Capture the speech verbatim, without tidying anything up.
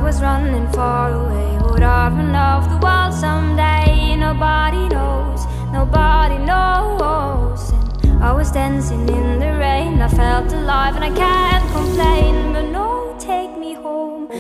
was running far away. Would I run off the world someday? Nobody knows, nobody knows. And I was dancing in the rain, I felt alive and I can't complain.